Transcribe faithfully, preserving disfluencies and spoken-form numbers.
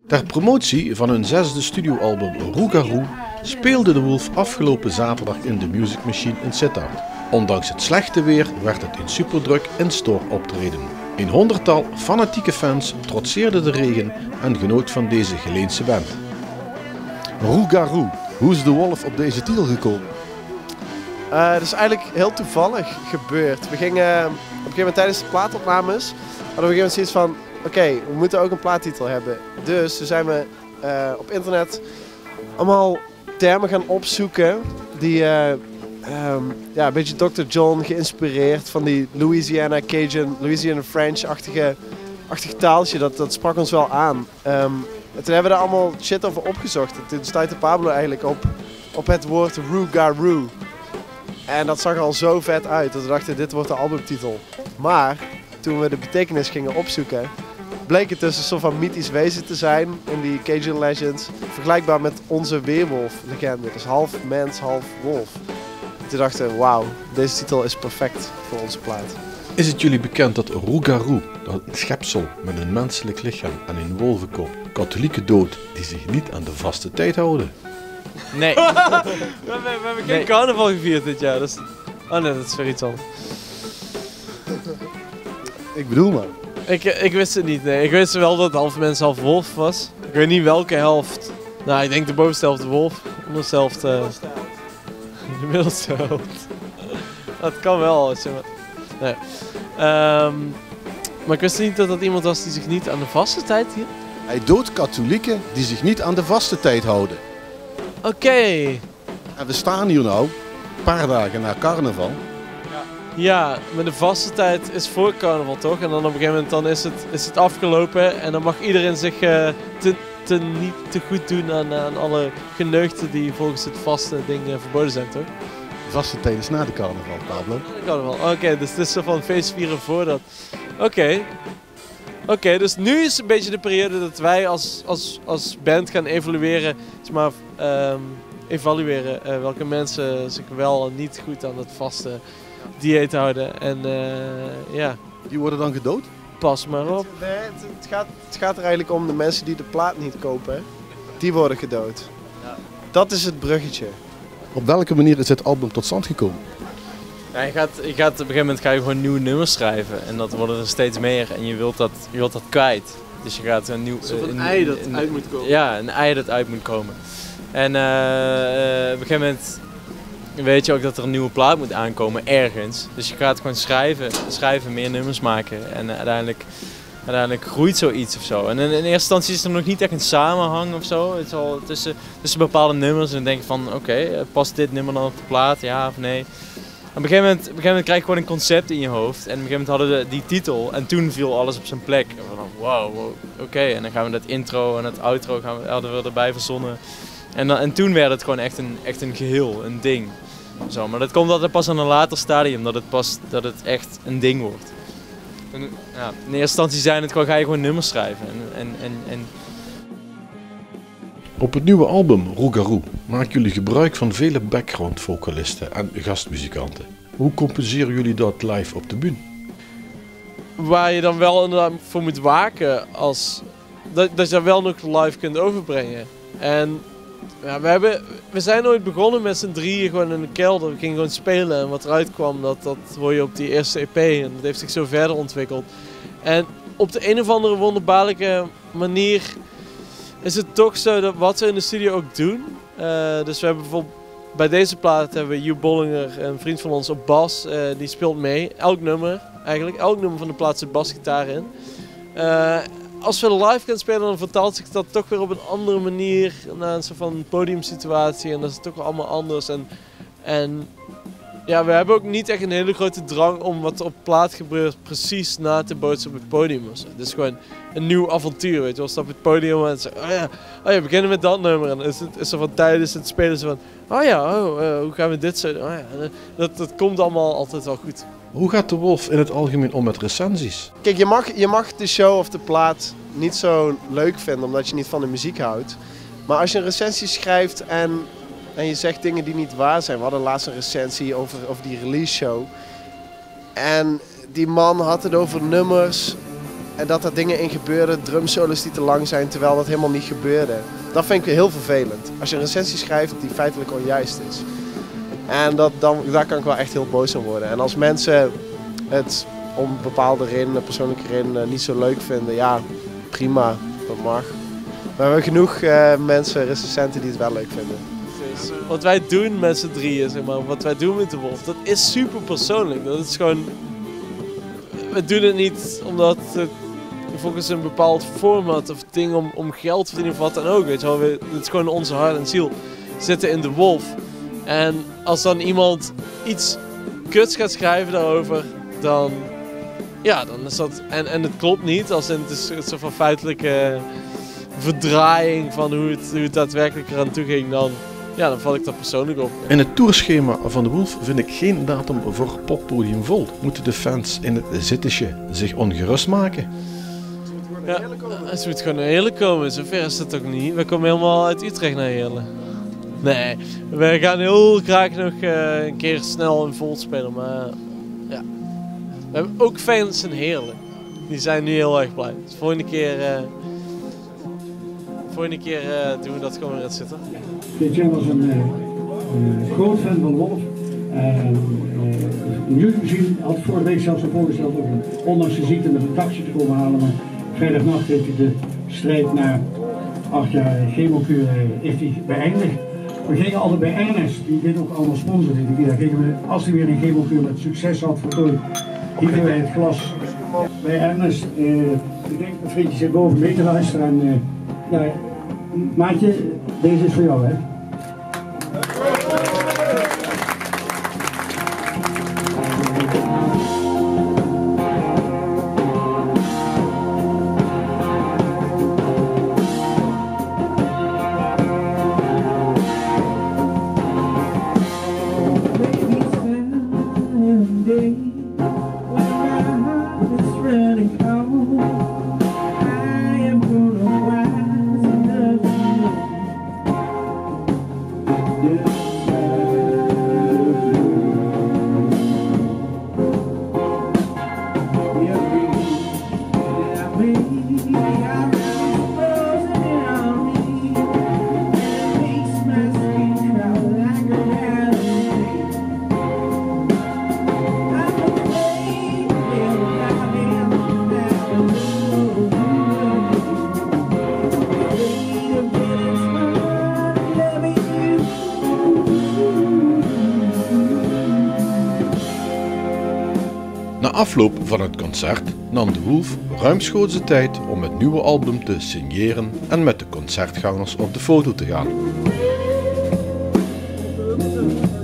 Ter promotie van hun zesde studioalbum Rougarou speelde de Wolf afgelopen zaterdag in de Music Machine in Sittard. Ondanks het slechte weer werd het een superdruk in-store optreden. Een honderdtal fanatieke fans trotseerde de regen en genoot van deze Geleense band. Rougarou, hoe is de Wolf op deze titel gekomen? Uh, dat is eigenlijk heel toevallig gebeurd. We gingen uh, op een gegeven moment tijdens de plaatopnames hadden we op een gegeven moment zoiets van oké, okay, we moeten ook een plaattitel hebben. Dus toen zijn we uh, op internet allemaal termen gaan opzoeken die uh, um, ja, een beetje dokter John geïnspireerd van die Louisiana Cajun, Louisiana French-achtige achtige taaltje. Dat, dat sprak ons wel aan. Um, en toen hebben we daar allemaal shit over opgezocht. En toen stuitte Pablo eigenlijk op, op het woord Rougarou. En dat zag er al zo vet uit dat we dachten dit wordt de albumtitel. Maar toen we de betekenis gingen opzoeken, bleek het dus een soort van mythisch wezen te zijn in die Cajun Legends. Vergelijkbaar met onze weerwolf-legende. Dus half mens, half wolf. En toen dachten we, wauw, deze titel is perfect voor onze plaat. Is het jullie bekend dat Rougarou, een schepsel met een menselijk lichaam en een wolvenkop, katholieken doodt die zich niet aan de vaste tijd houden? Nee. we, hebben, we hebben geen nee. carnaval gevierd dit jaar. Dus... Oh nee, dat is weer iets anders. Ik bedoel maar. Ik, ik wist het niet, nee. Ik wist wel dat half mens, half wolf was. Ik weet niet welke helft. Nou, ik denk de bovenste helft de wolf. De onderste helft... Uh... De middelste helft. Dat kan wel, zeg maar. Nee. Um, maar ik wist niet dat dat iemand was die zich niet aan de vaste tijd hield. Hij doodt katholieken die zich niet aan de vaste tijd houden. Oké. Okay. En we staan hier nou, een paar dagen na carnaval. Ja, maar de vaste tijd is voor carnaval toch? En dan op een gegeven moment dan is, het, is het afgelopen en dan mag iedereen zich uh, te, te niet te goed doen aan, aan alle geneugten die volgens het vaste ding uh, verboden zijn toch? De vaste tijd is na de carnaval, Pablo. Na de carnaval, oké, okay, dus het is zo van feest vieren voordat. Oké. Okay. Oké, okay, dus nu is een beetje de periode dat wij als, als, als band gaan evalueren, zeg maar, um, evalueren uh, welke mensen zich wel en niet goed aan het vaste dieet houden. En uh, ja. Die worden dan gedood? Pas maar op. Nee, het, het, gaat, het gaat er eigenlijk om de mensen die de plaat niet kopen, die worden gedood. Ja. Dat is het bruggetje. Op welke manier is dit album tot stand gekomen? Ja, je, gaat, je gaat op een gegeven moment ga je gewoon nieuwe nummers schrijven en dat worden er steeds meer en je wilt dat, je wilt dat kwijt. Dus je gaat een nieuw... Een, een ei dat een, uit moet komen. Ja, een ei dat uit moet komen. En uh, uh, op een gegeven moment weet je ook dat er een nieuwe plaat moet aankomen ergens. Dus je gaat gewoon schrijven, schrijven meer nummers maken en uh, uiteindelijk, uiteindelijk groeit zoiets of zo. En in, in eerste instantie is er nog niet echt een samenhang of zo. Het is al tussen, tussen bepaalde nummers en dan denk je van oké, okay, past dit nummer dan op de plaat, ja of nee? Op een, gegeven moment, op een gegeven moment krijg je gewoon een concept in je hoofd en op een gegeven moment hadden we die titel en toen viel alles op zijn plek. En we van wow, wow oké, okay. En dan gaan we dat intro en dat outro gaan we, hadden we erbij verzonnen. En, dan, en toen werd het gewoon echt een, echt een geheel, een ding. Zo, maar dat komt altijd pas aan een later stadium, dat het, pas, dat het echt een ding wordt. En, ja, in eerste instantie zijn het gewoon, ga je gewoon nummers schrijven. En, en, en, en... Op het nieuwe album Rougarou maken jullie gebruik van vele background vocalisten en gastmuzikanten. Hoe compenseren jullie dat live op de bühne? Waar je dan wel inderdaad voor moet waken, als, dat, dat je dat wel nog live kunt overbrengen. En ja, we, hebben, we zijn ooit begonnen met z'n drieën gewoon in de kelder. We gingen gewoon spelen en wat eruit kwam, dat, dat hoor je op die eerste E P. En dat heeft zich zo verder ontwikkeld. En op de een of andere wonderbaarlijke manier is het toch zo dat wat we in de studio ook doen. Uh, dus we hebben bijvoorbeeld bij deze plaat hebben we Hugh Bollinger, een vriend van ons op bas. Uh, die speelt mee. Elk nummer eigenlijk. Elk nummer van de plaat zit basgitaar in. Uh, Als we live gaan spelen, dan vertaalt zich dat toch weer op een andere manier naar een soort van podiumsituatie. En dat is toch wel allemaal anders. En, en ja, we hebben ook niet echt een hele grote drang om wat er op plaat gebeurt precies na te bootsen op het podium. Het is gewoon een nieuw avontuur, weet je wel. Stap op het podium en zeggen, oh ja, oh ja, we beginnen met dat nummer. En is, het, is er van tijdens het spelen zo van, oh ja, oh, uh, hoe gaan we dit zo doen? Oh ja, dat, dat komt allemaal altijd wel goed. Hoe gaat de Wolf in het algemeen om met recensies? Kijk, je mag, je mag de show of de plaat niet zo leuk vinden omdat je niet van de muziek houdt. Maar als je een recensie schrijft en, en je zegt dingen die niet waar zijn. We hadden laatst een recensie over, over die release show. En die man had het over nummers en dat er dingen in gebeuren, drumsolos die te lang zijn, terwijl dat helemaal niet gebeurde. Dat vind ik heel vervelend. Als je een recensie schrijft die feitelijk onjuist is. En dat, dan, daar kan ik wel echt heel boos aan worden. En als mensen het om bepaalde redenen, persoonlijke redenen, niet zo leuk vinden, ja, prima, dat mag. We hebben genoeg uh, mensen, recensenten die het wel leuk vinden. Wat wij doen met z'n drieën, zeg maar, wat wij doen met de Wolf, dat is super persoonlijk. Dat is gewoon... We doen het niet omdat het volgens een bepaald format of ding om, om geld te verdienen of wat dan ook. Weet je wel. We, het is gewoon onze hart en ziel zitten in de Wolf. En als dan iemand iets kuts gaat schrijven daarover, dan... Ja, dan is dat... En, en het klopt niet, als in het is een soort van feitelijke verdraaiing van hoe het, hoe het daadwerkelijk eraan toe ging, dan... Ja, dan val ik dat persoonlijk op. In het tourschema van de Wolf vind ik geen datum voor Poppodium Vol. Moeten de fans in het zittetje zich ongerust maken? Ja, het moet gewoon naar Heerlen komen. Zover is het ook niet. We komen helemaal uit Utrecht naar Heerlen. Nee, we gaan heel graag nog uh, een keer snel in Volt spelen. Maar uh, ja, we hebben ook fans in Heerlen. Die zijn nu heel erg blij. Dus volgende keer... Uh, Volgende keer uh, doen we dat gewoon weer het zitten. Etienne was een, uh, een groot fan van Wolf. En uh, nu gezien had vorige week zelfs een voorgesteld om ondanks de ziekte met een taxi te komen halen. Maar vrijdagnacht heeft hij de strijd na acht jaar chemokuur heeft hij beëindigd. We gingen altijd bij Ernest, die dit ook allemaal sponsorde. Daar gingen we, als hij weer een chemokuur met succes had voltooid, hielden wij het glas bij Ernest. Uh, ik denk dat vriendjes hier boven mee te luisteren. En, uh, ja, maatje, deze is voor jou, hè? Na afloop van het concert nam de Wolf ruimschoots de tijd om het nieuwe album te signeren en met de concertgangers op de foto te gaan.